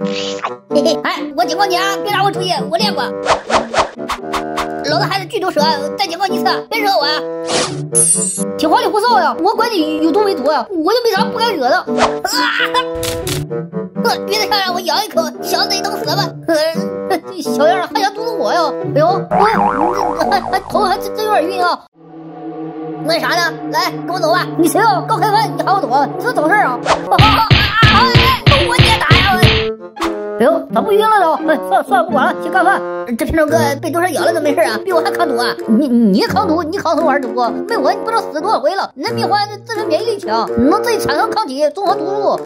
嘿嘿，哎，我警告你啊，别打我主意，我练过。老子还是剧毒蛇，再警告你一次，别惹我啊！听话你胡臊呀！我管你有毒没毒呀，我又没啥不该惹的。啊！别再想让我咬一口，小子你等死吧！小样还想毒死我呀？哎呦，我头还真有点晕啊！问啥呢？来，跟我走吧！你谁呀？刚开饭你喊我走，这怎么事啊？我也打呀！哎呦，咋不晕了呢？哎，算了，不管了，去干饭。这平头哥被毒蛇咬了都没事啊，比我还抗毒啊！你抗毒，你抗什么玩意儿毒？没我你不知道死多少回了。人民环自身免疫力强，能自己产生抗体，综合毒素。